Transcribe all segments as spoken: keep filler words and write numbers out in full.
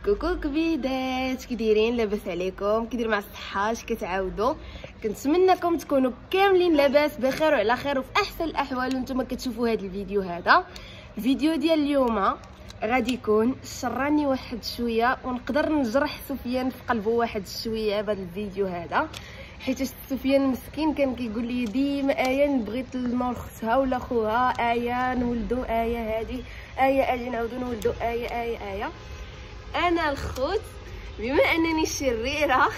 كوكو كبيدات، كي دايرين؟ لاباس عليكم؟ كيدير مع الصحه؟ اش كتعاودوا؟ كنتمنىكم تكونوا كاملين لاباس بخير وعلى خير وفي احسن الاحوال وانتم كتشوفوا هذا الفيديو. هذا الفيديو ديال اليوم غادي يكون شراني واحد شويه ونقدر نجرح سفيان في قلبه واحد شويه بهذا الفيديو هذا، حيت سفيان مسكين كان كيقول لي ديما ايه بغيت المول اختها ولا خوها، ايه نولدو ايه هادي، ايه اجي نعاودو نولدو ايه ايه ايه. انا الخوت بما انني شريره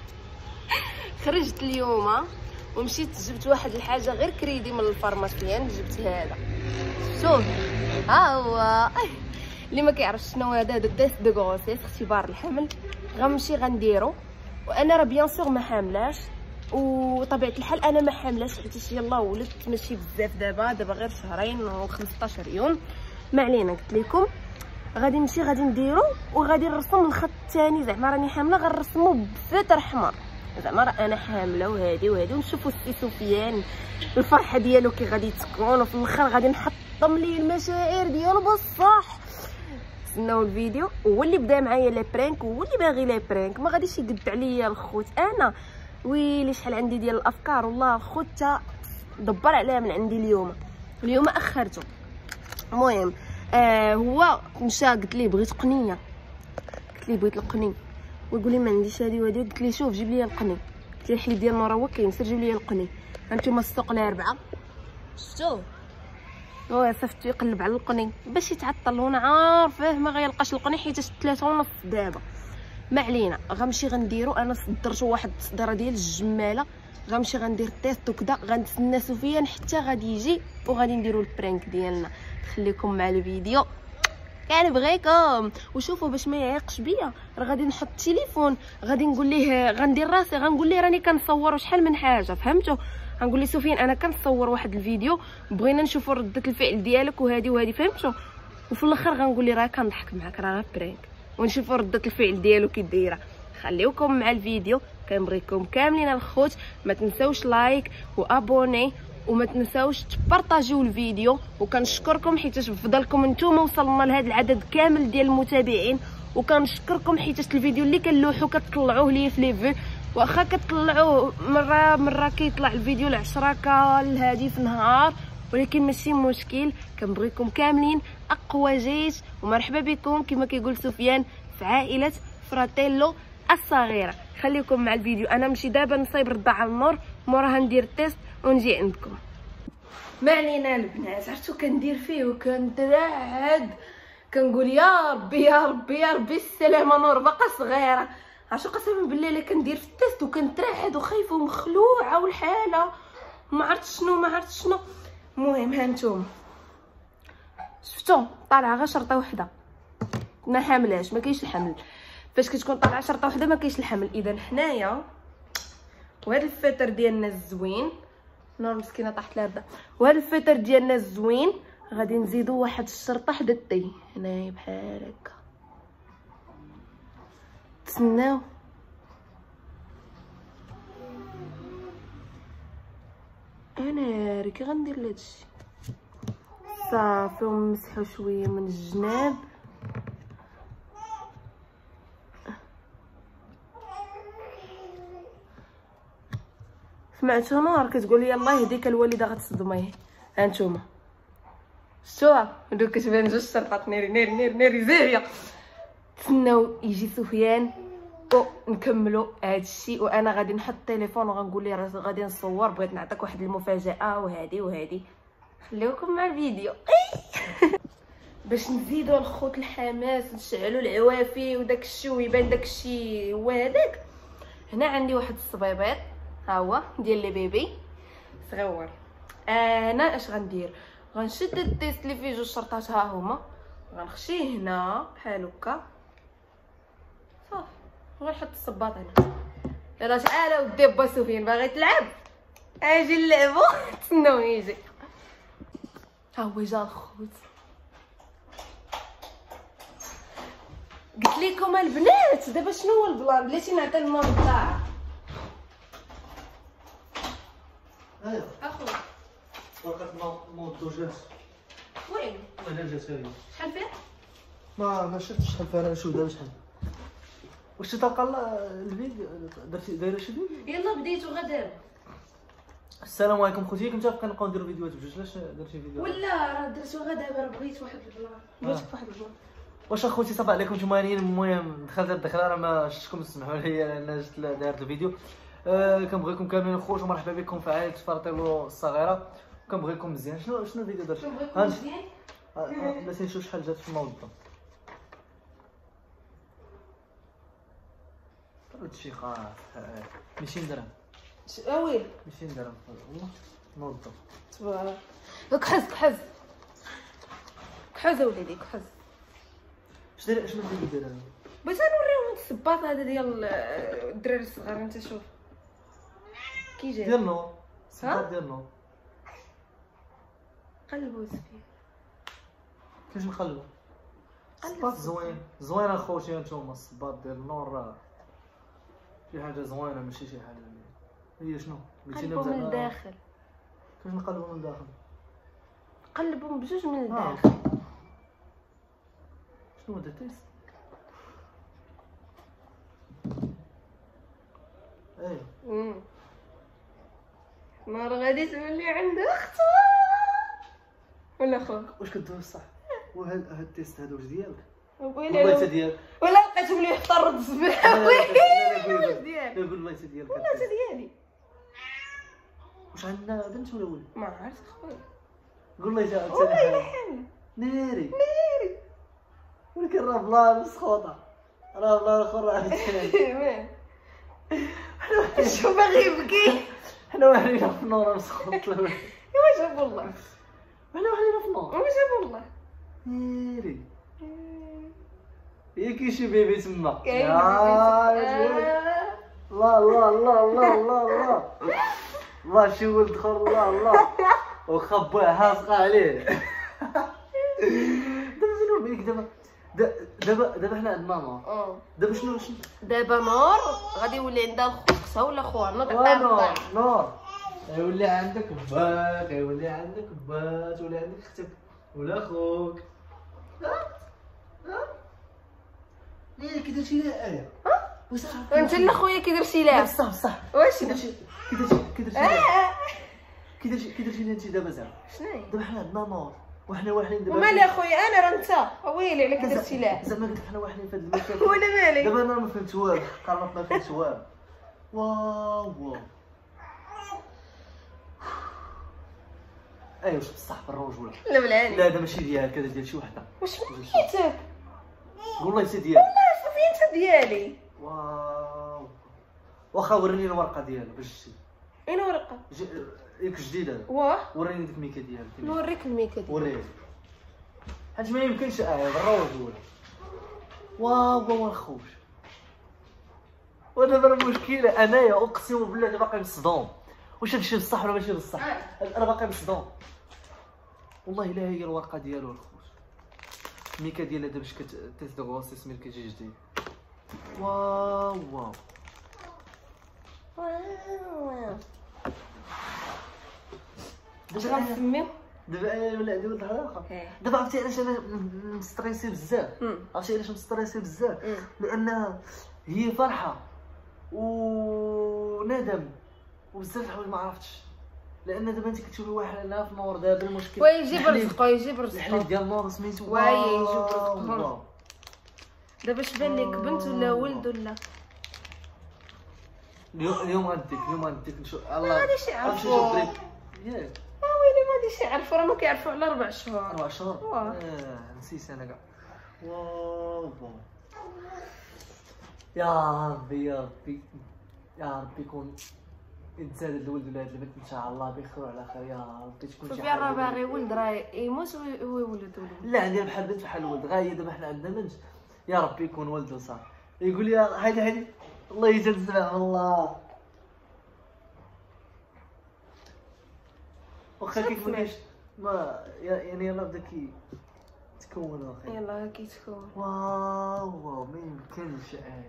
خرجت اليوم ومشيت جبت واحد الحاجه غير كريدي من الفارماسيان، جبت هذا. شوف ها هو اللي ما كيعرفش شنو هذا، هذا تيست دو غروسيس، اختبار الحمل. غنمشي غنديرو، وانا راه بيان سور ما حاملاش، وطبيعه الحال انا ما حاملاش حيت يلاه ولدت ماشي بزاف دابا دابا غير شهرين و خمسطاش يوم. ما علينا، قلت لكم غادي نمشي غادي نديرو وغادي نرسم الخط الثاني، زعما راني حامله غنرسمو بفتر احمر، زعما راه انا حامله وهادي وهادي، ونشوفوا السي سفيان الفرحه ديالو كي غادي تكون، وفي الاخر غادي نحطم ليه المشاعر ديالو بصح. تسناو الفيديو. هو اللي بدا معايا لي برانك هو اللي باغي لي برانك، ما غاديش يقد عليا الخوت. انا ويلي شحال عندي ديال الافكار والله الخوت دبر عليها من عندي اليوم اليوم اخرته. المهم آه هو مشى قلت ليه بغيت قنيه، قلت ليه بغيت القني، ويقول لي ما عنديش هادي وهادي. قلت ليه شوف جيب لي القني، قلت ليه الحليب ديال نورا هو كاين، سير جيب لي القني. هانتوما السوق الاربعه شفتوه هو صافي يقلب على القني باش يتعطل، وانا عارفه ما غيلقاش القني حيت ثلاثة ونص دابا. ما علينا، غنمشي غنديرو. انا صدرت واحد الصدره ديال الجماله، غنمشي غندير التيست وكذا، غنتسنى سفيان حتى غادي يجي وغادي نديرو البرانك ديالنا. خليكم مع الفيديو، كنبغيكم. وشوفوا باش ما يعيقش بيا راه غادي نحط التليفون، غادي نقول ليه غندير راسي غنقول ليه راني كنصور شحال من حاجه، فهمتوا؟ غنقول ليه سفيان انا كنصور واحد الفيديو بغينا نشوفوا رده الفعل ديالك وهادي وهادي، فهمتوا؟ وفي الاخر غنقول ليه راه كنضحك معاك راه غير برانك، ونشوفوا رده الفعل ديالو كي دايره. خليوكم مع الفيديو، كنبغيكم كاملين الخوت. ما تنساوش لايك وابوني، وما تنساوش تبارطاجيو الفيديو، وكنشكركم حيت بفضلكم نتوما وصلنا لهذا العدد كامل ديال المتابعين، وكنشكركم حيت الفيديو اللي كنلوحو كتطلعوه ليا في لي في، واخا كتطلعوه مره مره كيطلع الفيديو ل عشرة كال هادي في نهار، ولكن ماشي مشكل. كنبغيكم كاملين اقوى جيش، ومرحبا بكم كما كيقول سفيان في عائله فراتيلو الصغيره. خليكم مع الفيديو. انا نمشي دابا نصايب رضا على النور، موراها ندير التيست ونجي عندكم. ما علينا البنات، عرفتو كندير فيه وكنترعد، كنقول يا ربي يا ربي يا ربي السلامه نور باقا صغيره. عرفتو قسما بالله الا كندير في التيست وكنترعد وخايفه ومخلوعه والحاله ما عرفت شنو ما عرفت شنو. المهم ها نتوما شفتو طالعه غير شرطه وحده، ما حاملاش، ما كاينش الحمل. فاش كتكون طالعه شرطه وحده ما كاينش الحمل. اذا حنايا وهذا الفطر ديالنا الزوين، نور مسكينه طاحت لها، وهذا الفطر ديالنا الزوين غادي نزيدو واحد الشرطه حدا التي هنايا بحال هكا. تسناو انا ريكي غندير لهادشي صافي، ونمسحو شويه من الجناب. سمعتو نور كتقول لي الله يهديك الوالده غتصدميه. ها نتوما شتوها دوك كتبان جوج شرطات ناري ناري ناري ناري زاهيه. تسناو يجي سفيان ونكملوا هادشي، وانا غادي نحط التليفون وغنقول ليه راه غادي نصور، بغيت نعطيك واحد المفاجاه وهادي وهادي. خليوكم مع الفيديو باش نزيدوا الخوت الحماس، نشعلوا العوافي وداك الشيء ويبان داك الشيء هو هذاك. هنا عندي واحد الصبيبيط ها هو ديال لي بيبي صغيور. انا اش غندير؟ غنشد التيست اللي فيه جوج شرطات ها هما، غنخشيه هنا بحال هكا صافي، غنحط الصباط هنا. يلا تعالى ودي با سفيان باغي تلعب، اجي نلعبو. تسناو يجي، ها هو جا الخوت. قلت لكم البنات دابا شنو هو البلان، بلاتي نعطي النور الدار. ايوا اخو ورقة مودو جات وين؟ وين جات هي؟ شحال فيها؟ ما ما شفتش شحال فيها، انا نشوف دابا شحال. واش تلقى الفيديو درتي دايره شي فيديو؟ يلا بديتو غدا. السلام عليكم خوتي، كنت متفقين نبقاو نديرو فيديوهات بجوج، علاش درتي فيديو؟ ولا راه درتو غدا راه بغيت واحد البلان. بغيتك واحد البلان. واش اخوتي صافا عليكم نتوما؟ المهم دخلت هاد الدخله راه ما شفتكم، تسمحوا لي لان جيت داير الفيديو. أه كنبغيكم كاملين الخوت ومرحبا بكم في عائله فارطيلو الصغيره، كنبغيكم مزيان. شنو شنو الفيديو درت؟ كنبغيكم مزيان. لا تنسوا شحال جات في الموضوع. هادشي خاص ميتين درهم. اويلي ميتين درهم والله نوضو. تبارك كحز كحز كحز وليدي كحز. اش داير شنو الفيديو داير؟ بغيت نوريهم الصباط هذا ديال الدراري الصغار. انت شوف كي جاي ديال نور الصباط ديال نور. قلبوا فيه كيفاش نقلبو؟ الصباط زوين زوين اخوتي هانتوما. الصباط ديال نور راه شي حاجه زوينه ماشي شي حاجه. هي شنو قلبوا من الداخل. كيفاش نقلبو من الداخل؟ قلبهم بجوج من آه. الداخل. شنو هذا تيست؟ ايوا امم نهار غادي تولي عنده اخت ولا خوك. واش كدوز صح؟ وهاد هاد التيست هذا واش ديالك؟ ويلي والله حتى ديالك. ولا لقيتهم لي حتى الرد الصباح. ويلي واش ديالك؟ لا قول الله حتى ديالك. والله حتى ديالي. واش عندنا بنت ولا ولد؟ ما عرفت خويا. قول لي حتى والله الا حاجه. حامل ناري ناري. ولكن راه بلا مسخوطه، راه بلا الاخر راه وين شو باغي يبكي؟ حنا وحدينا في النور مسخوط. ايوا جاب والله. حنا وحدينا في النور. ايوا جاب والله. ناري هي كاين شي بيبي تما. كاين الله الله الله الله الله الله الله شي ولد خور. الله الله واخا باه حاسقه عليه. دابا شنو بيك دابا دابا دابا حنا عندنا نور. اه دابا شنو شنو دابا نور غادي يولي عندها اختها ولا خوها. نور نور نور غيولي عندك باك، غيولي عندك بات، ولا عندك اختك ولا خوك. ها ها ليه كي درتي لها ايه؟ ها وصح انت اللي خويا كي درتي لها. بصح بصح واش كي درتي كي درتي كي درتي كي درتي كي درتي انت دابا زعما شنو هي؟ دابا حنا عندنا نور وحنا واحدين دابا. ومالي اخويا انا راه انت ويلي على كي درتي لها. زعما قلت لك حنا واحدين في هذا المكان. وانا مالي دابا انا ما فهمت والو، قربت ما فهمت والو. واو واو ايوا واش بصح بالرجوله؟ لا بالعاني. لا هذا ماشي ديالك، هذا ديال شي وحده. واش سميتك؟ والله حتى ديالك. والله صافي انت ديالي. واو واخا وريني الورقه ديالها باش شتي. اين ورقه؟ ياك جديده. واه وريني ديك الميكا ديالك. نوريك الميكا ديالي. وريني حيت ما يمكنش اه بالرجوله. واو واو الخوش. ودابا المشكله انايا اقسم بالله باقي مصدوم. واش هادشي بصح ولا ماشي بصح؟ انا باقي مصدوم والله الا هي الورقه ديالو الخوت. الميكا ديالها دابا باش كتيست دو غوسيس ملي كيجي جديد. واو واو واو اش غنسميو؟ دابا ولا عندي واحد الهضره اخرى. دابا عرفتي علاش انا مستريسي بزاف؟ عرفتي علاش مستريسي بزاف؟ لان هي فرحه وندم وبزاف الحوايج ما عرفتش. لان دابا انت كتشوفي واحد هنا في نور. دابا المشكل وي يجيب رزقو يجيب رزقو. الحليب ديال نور سميتو وي يجيب رزقو. دابا اش بان لك بنت ولا ولد ولا؟ اليوم اليوم غنديك اليوم غنديك نشوف. الله ما غاديش يعرفوا. ياك اه ويلي ما غاديش يعرفوا، راه ما كيعرفوا على اربع شهور. اربع شهور. واه اه نسيت انا كاع. واو واو يا ربي يا ربي يا ربي يكون يتزاد الولد ولا هاد البنت ان شاء الله بخير وعلى خير. يا ربي تكون شي شوفي حاجه. راه باغي ولد راه يموت وهو يولد ولد. لا عندي بحال بنت بحال الولد. غايه دابا حنا عندنا بنت يا ربي يكون ولد وصافي. يقول لي هادي هادي الله يجازيك الله. واخا كيف ما كاينش ما يعني يلاه بدا كي تكون واخا. يلاه كيتكون. واو واو ما يمكنش. اه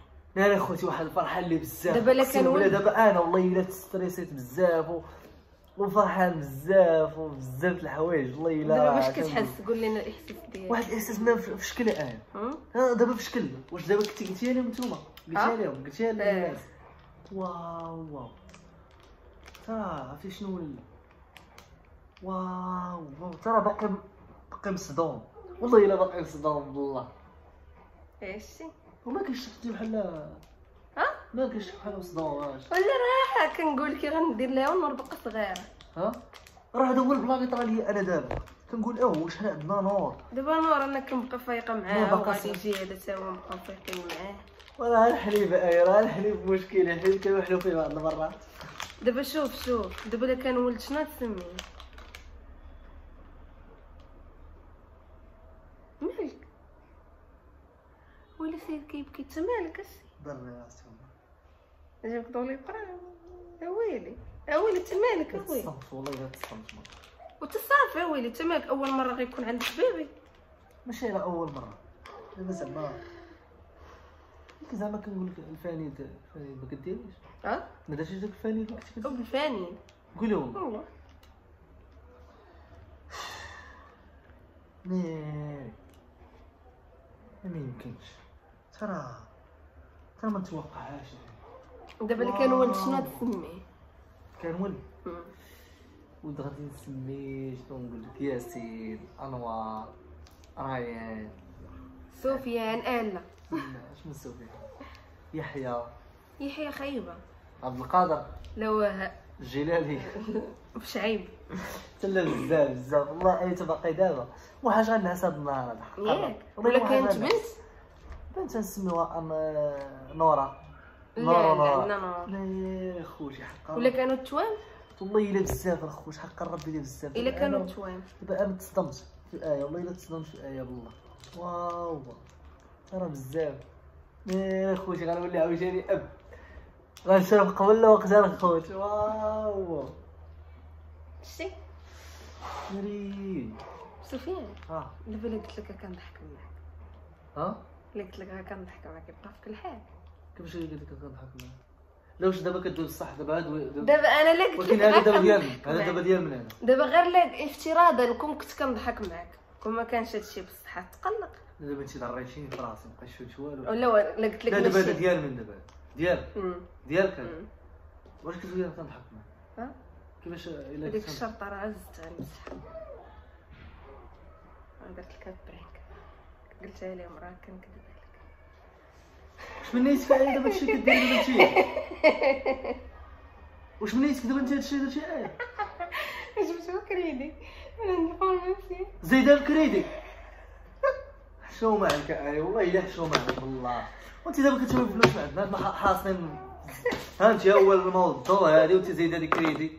انا خوتي واحد الفرحه اللي بزاف. دابا الا كان ولد دابا انا والله الا تستريسيت بزاف و... وفرحان بزاف وبزاف د الحوايج والله الا. دابا باش كتحس؟ قول لنا الاحساس ديالك. واحد الاحساس ما في شكل ايه. ها دابا في شكل واش دابا كنتي قلتيها لهم نتوما قلتيها لهم قلتيها للناس. واو واو ترى عرفتي شنو ال... واو واو ترى باقي باقي مصدوم والله الا باقي مصدوم بالله. عرفتي وما كاينش شفتي بحال ها ما كاينش بحال مصدوم واش ولا راح كنقول لك غندير لها ونور بقى صغيره. ها راه هذا هو البلان اللي طرا لي انا دابا كنقول اه واش حنا عندنا نور دابا نور انا كنبقى فايقه معاه وغادي يجي هذا تا هو نبقاو فايقين معاه. وراه الحليب اي راه الحليب مشكل الحليب كنوحلو فيه بعض المرات. دابا شوف شوف دابا الا كان ولد شنو تسميه؟ مالك ولا سيد كيبكي انت مالك اسي ضرني راسي جابك دولي قرا اويلي اويلي انت مالك اويلي تصمت والله الا تصمت وتصافي اويلي انت مالك اول مره غيكون عندك بيبي؟ ماشي على اول مره دابا زعما زعما كنقول لك الفانيد الفانيد ما كديريش اه ما درتيش داك الفانيد اللي كنتي كدير بالفانيد قولي والله والله مي ما يمكنش ترى ترى ما نتوقعهاش. دابا اللي كان ولد شنو تسميه؟ كان ولد ولد غادي نسميه شنو نقول لك ياسين انوار ريان سفيان الا شنو سفيان يحيى يحيى خيبه عبد القادر لا وهاء الجلالي شعيب تلا بزاف بزاف والله اي باقي دابا وحاجه غنعس هاد النهار هذا ياك ولا كانت بنت بنت نسميوها ام نورا لا نورا عندنا نور لا يا خوتي حقا ولا كانوا توام والله الا بزاف الخوت حق ربي الا بزاف الا كانوا توام. دابا انا تصدمت في الايه والله الا تصدمت في الايه بالله. واو ترى بزاف يا خوتي غنولي عاوتاني اب غنشرب قبل وقت الخوت. واو شتي مري سفيان ها دابا الا قلت لك كنضحك معاك ها الا قلت لك كنضحك معاك يبقى في كل حال. كيفاش قلت لك كنضحك معاك لا واش دابا كدوز صح دابا هاد دابا انا لا قلت لك ولكن هذا دابا ديالنا هذا دابا ديال من هنا دابا غير لا افتراضا كون كنت كنضحك معاك كون ما كانش هادشي بصح تقلق. دابا انت ضريتيني في راسي مابقاش فهمت والو. ولا لا قلت لك لا دابا هذا ماشي ديال من دابا ديال ديالك مم. واش كتقول انا كنضحك معاك ها كيفاش الا هذيك كنت- الشرطه راه عزت غنمسحها. انا درت لك بريك قلتها لهم راه كنكذب عليك. واش من نيت فعلا دابا هادشي كدير دابا انت واش من نيت دابا انت هادشي درتي ايه جبتو كريدي من عند الفارماسي زيد الكريدي حشو معاك اي والله الا حشو معاك والله. وانت دابا كتشوفي الفلوس عندنا حنا حاصلين ها انت اول الموضوع هادي وانت زايده هادي كريدي.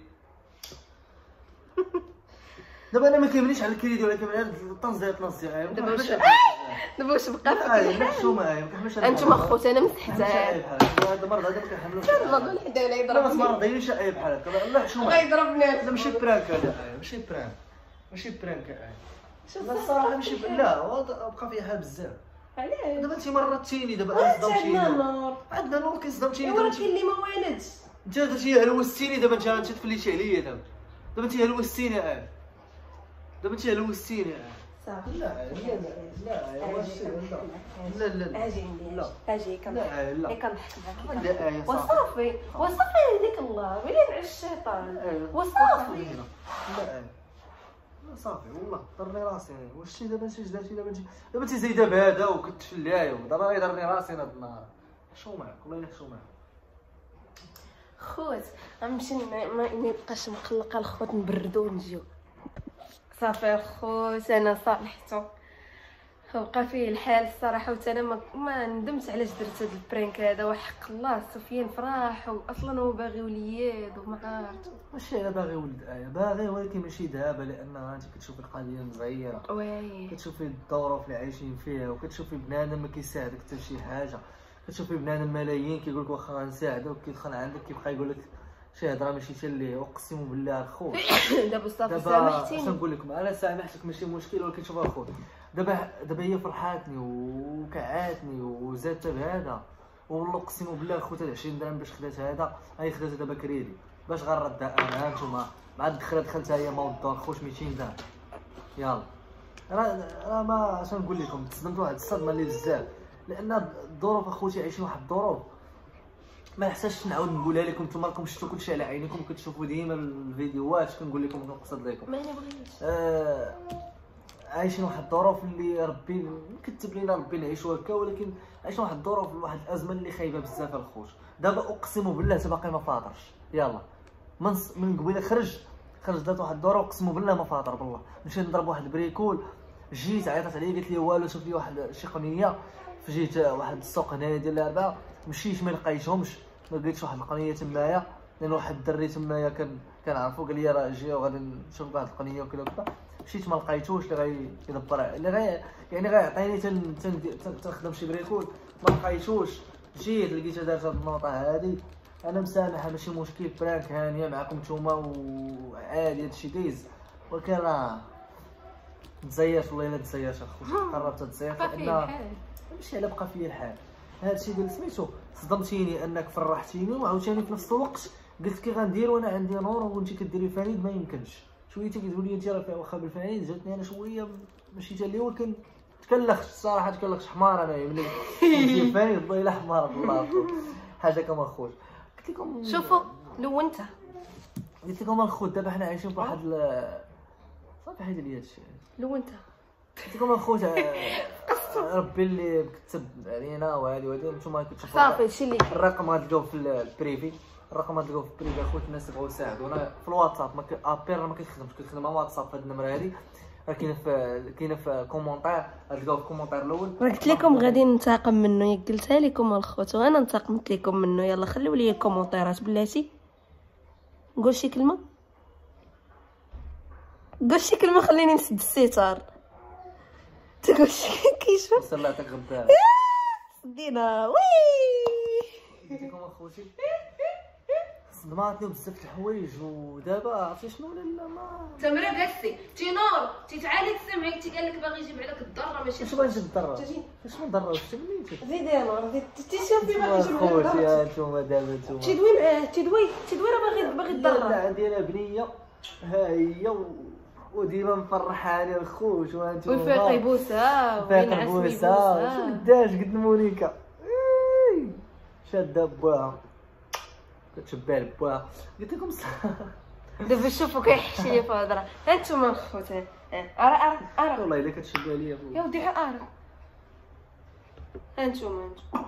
دابا انا ما كيهمنيش على الكريدي ولكن على الطنز ديال الطنز ديال دابا واش دابا واش بقى في اي نحشو معايا ما كنحملش انتم اخوت انا مسحتها هذا مرض هذا ما كنحملوش يلا الحدا ولا لا ما يضربني مرضينيش اي بحال هكا لا حشو معايا غيضربني لا ماشي برانك هذا ماشي برانك ماشي برانك لا الصراحه ماشي لا هو بقى فيها حال بزاف. علاش دابا انت مرضتيني دابا انا صدمتيني عندنا نور عندنا نور كيصدمتيني ايوا دابا راه كاين اللي ما والدش انت درتي هلوستيني دابا انت انت تفليتي عليا دابا دابا انت هلوستيني اه دابا انت هلوستيني اه صافي لا لا لا لا واش لا لا لا اجي لا اجي كنضحك لا لا كنضحك معاك لا آية صافي وصافي وصافي هذيك الله ولين على الشيطان وصافي لا آية لا صافي والله ضرني راسي واش شي دابا انت درتي دابا انت دابا انت زايده بهذا وكتفلاي ودابا يضرني راسي هاد النهار شو معاك والله الا شو معاك خوت غنمشي ما يبقاش مقلقه الخوت نبردو ونجيو صافي الخوت انا صالحتو بقى فيه الحال الصراحه وتا انا ما, ما ندمت علاش درت هذا البرانك هذا وحق الله سفيان فرح واصلا هو باغي ولياد وما عارف ماشي انا باغي ولد ايه باغي ولكن ماشي دابا لانها انت كتشوفي القضيه مزيره وي كتشوفي الظروف اللي عايشين فيها وكتشوفي بنادم ما كيساعدك حتى شي حاجه كتشوفي بنادم ملايين كيقول لك واخا غنساعدك كيدخل عندك كيبقى يقول لك شي هضره ماشي حتى ليه اقسم بالله الخوت دابا صافي دابا سامحتيني اش نقول لكم انا سامحتك ماشي مشكل ولكن شوف الخوت دابا دابا هي فرحاتني وكعاتني وزادت بهذا والله اقسم بالله خوت هاد عشرين درهم باش خدات هذا هاي خدات دابا كريدي باش غنردها انا. هانتوما مع الدخله دخلتها هي ما ودار خوش ميتين درهم. يلا راه راه ما اش نقول لكم، تصدمت واحد الصدمه اللي بزاف، لان الظروف اخوتي عايشين واحد الظروف ما يحتاجش نعاود نقولها لكم. نتوما راكم شفتوا كلشي على عينيكم، كتشوفوا ديما الفيديوهات كنقول لكم كنقصد لكم. ما انا بغيتش آه عايشين واحد الظروف اللي ربي كتب لينا ربي نعيشوا هكا، ولكن عايشين واحد الظروف واحد الازمه اللي خايبه بزاف الخوت. دابا اقسم بالله حتى باقي ما فاطرش. يلا من من قبيله خرج خرج دات واحد الدوره، اقسم بالله ما فاطر بالله. مشيت نضرب واحد البريكول، جيت عيطت عليا قالت لي والو شوف لي واحد شي قنيه. فجيت واحد السوق هنايا ديال الاربعه، مشيت ما لقيتهمش، ما لقيتش واحد القنيه تمايا، لان واحد الدري تمايا كان كنعرفو قال لي راه جي وغادي نشوف واحد القنيه وكذا وكذا. مشيت ما لقيتوش اللي غيدبر اللي غي يعني غيعطيني تنخدم شي بريكول، ما لقيتوش. جيت لقيتها دارت هاد النوطه هادي. انا مسامحه ماشي مشكل، برانك هانيه معكم نتوما وعادي هادشي دايز، ولكن راه تزيرت والله الا تزيرت اخويا. قربت تزيرت لان ماشي على بقى فيا الحال. هادشي ديال سميتو صدمتيني انك فرحتيني، وعاوتاني في نفس الوقت قلت كي غندير وانا عندي نور وانت كديري فريد ما يمكنش. شويه كتقول لي انت راه واخا بالفريد، جاتني انا شويه ماشي حتى اللي، ولكن تكلخت الصراحه، تكلخت حمار انا ملي كنتي فريد والله الا حمار بالله حاجه كما خوت. قلت لكم شوفوا لونتها، قلت لكم الخوت دابا حنا عايشين فواحد صافي حيد لي هادشي لونتها. قلت لكم الخوت ربي اللي كتب علينا وهادي وهادي. نتوما كتشوفوا صافي هادشي اللي الرقم غتلقاوه في البريفي، الرقم غتلقاوه في البريفي اخوت. الناس يبغيو يساعدونا في الواتساب، ما ابير ما كيخدمش، كيخدم مع واتساب في هاد النمره هادي، راه كاينه في كاينه في كومونتير، غتلقاوه في الكومونتير الاول. راه قلت لكم غادي ننتقم منه، ياك قلتها لكم الخوت وانا انتقمت لكم منه. يلا خليو لي الكومونتيرات بلاتي. قول شي كلمه، قول شي كلمه خليني نسد الستار. تقول شي كيشوف وصل لها تغبى دينا وي. قلت لكم اخوتي صدماتني بزاف د الحوايج، ودابا عرفتي شنو ولا ما تمرة قاسي تينور تيتعالج سمعك، تي قال لك باغي يجيب عليك الضره ماشي اش بغيتي تضرر؟ شنو نضرر؟ واش سميتي؟ زيد يا نور زيد تيشوفي باغي يجيب عليك اخوتي الضره. هانتوما دابا نتوما تيدوي معاه تيدوي تيدوي راه باغي باغي لا يضرر. عندي انا بنيه ها هي و... وديما مفرحاني الخوت، وانتوما ويفيق يبوسها فايق بوسها. شنو قداش قد مونيكا شاده بواها كتشبع لبواها. قلت لكم دابا شوفوا كيحشي في الهضره. هانتوما الخوت ها ارا ارا ارا والله الا كتشبع ليا يا ودي ارا. هانتوما هانتوما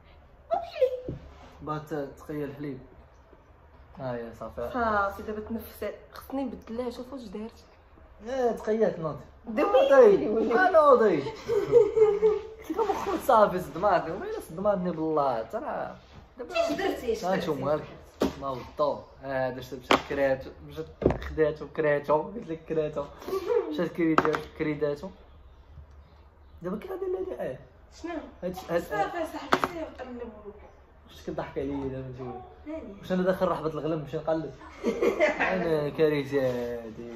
بغات تقيا الحليب. ها هي صافي صافي دابا تنفسات. خصني نبدلها. شوفوا واش دارت. اه تقيات نوضي دوي نوضي. قلت لكم اخوت صافي صدماتني، ويلا صدماتني بالله ترى. اش درتي اش هانتوما درتي ما وضو هذا مشات كراتو، مشات خداتو كراتو، قلت لك كراتو مشات كريداتو كريداتو. دابا كي غادي ندير اه شنو هاد صافي صاحبي سير قلبوا. واش كضحك عليا دابا نجاوب؟ هاني واش انا داخل رحبة الغلم نمشي نقلب؟ انا كارثه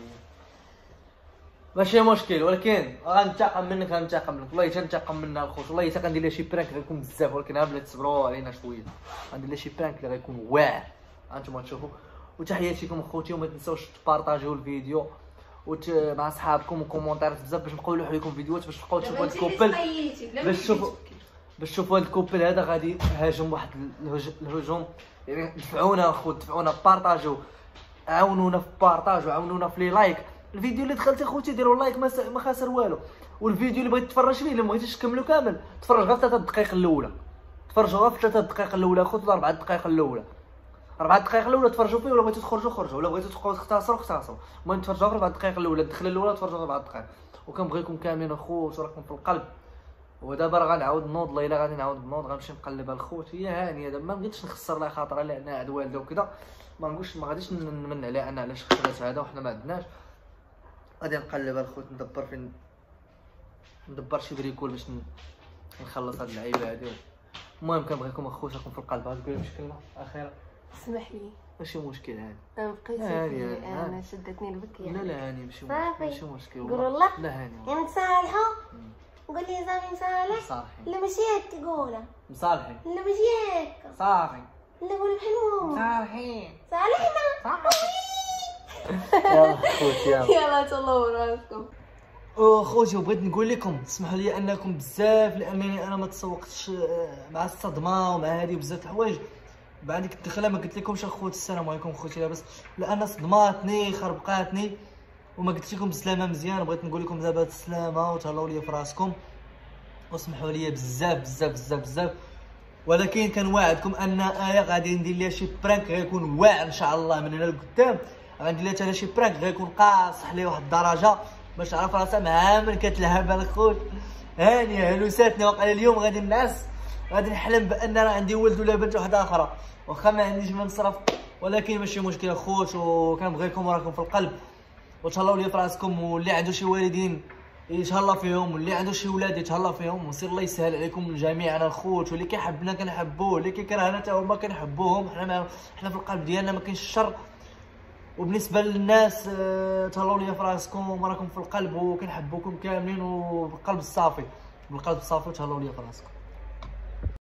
ماشي مشكل، ولكن غنتقم منك غنتقم منك والله تنتقم منها الخوت. والله حتى غندير لها شي برانك غيكون بزاف، ولكن ها بلا تصبروا علينا شويه غندير لها شي برانك اللي غيكون واعر هانتوما تشوفوا. وتحياتي لكم اخوتي، وما تنساوش تبارطاجيو الفيديو وت... مع صحابكم وكومونتيرات بزاف باش نبقاو نلوحوا لكم فيديوهات باش تبقاو تشوفوا هاد الكوبل، باش تشوفوا باش تشوفوا هاد الكوبل هذا غادي هاجم واحد الهج... الهجوم. يعني دفعونا اخوت دفعونا بارطاجيو، عاونونا في بارطاج وعاونونا في لي لايك. الفيديو اللي دخلتي اخوتي ديروا لايك ما, س... ما خاسر والو. والفيديو اللي بغيت تفرج فيه اللي ما بغيتيش تكملو كامل تفرج غير في ثلاثة دقائق الاولى، تفرجوا غير في ثلاثة دقائق الاولى اخوت ولا أربعة دقائق الاولى. أربعة دقائق الاولى تفرجوا فيه، ولا بغيتو تخرجوا خرجوا، ولا بغيتو تبقاو تختصروا اختصروا. المهم تفرجوا غير أربعة دقائق الاولى، الدخله الاولى تفرجوا أربعة دقائق. وكنبغيكم كاملين اخوت وراكم في القلب. ودابا راه غنعاود نوض الله الا غادي نعاود نوض غنمشي نقلبها الخوت. هي هانيه دابا ما بغيتش نخسر لها خاطرها لانها عند والده وكذا، ما نقولش ما غاديش نمن عليها انا علاش خسرت هذا وحنا ما عندناش. غادي نقلبها الخوت ندبر فين ندبر شي بريكول باش نخلص هاد اللعيبه هادي. المهم كنبغيكم اخوت راكم في القلب. غادي نقول لكم شي كلمه اخيره؟ اسمح لي ماشي مشكل هاني انا بقيت هاني انا شدتني البكيه. لا لا هاني ماشي صافي. ماشي مشكل قول والله لا هاني يا متصالحوا. قول لي صافي مصالح. مصالحين لا ماشي هيك تقولها. مصالحين لا ماشي هيك. صافي لا قولي بحال ماما صالحين صالحنا. يلا خوتي يلا يلا تهلاو راسكم. خوتي بغيت نقول لكم اسمحوا لي انكم بزاف لانني انا ما تسوقتش مع الصدمه ومع هذه بزاف د الحوايج. بعد ديك الدخله ما قلت لكمش اخوتي السلام عليكم خوتي لاباس، لان صدماتني خربقاتني وما قلت لكم بسلامه مزيان. بغيت نقول لكم دابا السلامه وتهلاو لي في راسكم واسمحوا لي بزاف بزاف بزاف بزاف. ولكن كنواعدكم ان ايه غادي ندير ليها شي برانك غيكون واعر ان شاء الله من هنا لقدام. غندير لها حتى شي برانك غيكون قاصح ليه واحد الدرجه باش تعرف راسها مع من كتلعب الخوت. هانيه هلوساتني وقال اليوم غادي نعس، غادي نحلم بان راه عندي ولد ولا بنت واحده اخرى واخا ما عنديش ما نصرف، ولكن ماشي مشكل اخوت وكنبغيكم وراكم في القلب وتهلاو لي في راسكم. واللي عنده شي والدين يتهلا فيهم واللي عنده شي ولاد يتهلا فيهم وسير الله يسهل عليكم جميعا الخوت. واللي كيحبنا كنحبوه، اللي كيكرهنا حتى هما كنحبوهم. حنا حنا في القلب ديالنا ما كاينش الشر. وبالنسبه للناس تهلاو لي في راسكم وراكم في القلب وكنحبوكم كاملين وبالقلب الصافي بالقلب الصافي تهلاو لي في راسكم.